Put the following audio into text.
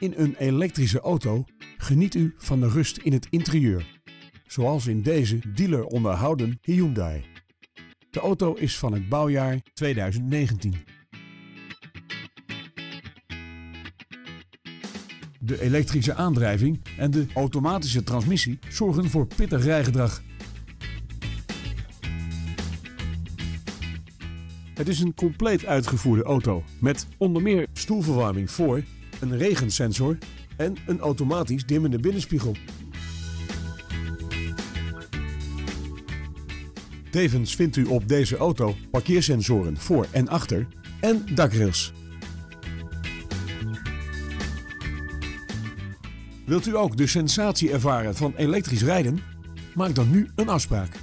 In een elektrische auto geniet u van de rust in het interieur. Zoals in deze dealer onderhouden Hyundai. De auto is van het bouwjaar 2019. De elektrische aandrijving en de automatische transmissie zorgen voor pittig rijgedrag. Het is een compleet uitgevoerde auto met onder meer stoelverwarming voor, een regensensor en een automatisch dimmende binnenspiegel. Tevens vindt u op deze auto parkeersensoren voor en achter en dakrails. Wilt u ook de sensatie ervaren van elektrisch rijden? Maak dan nu een afspraak.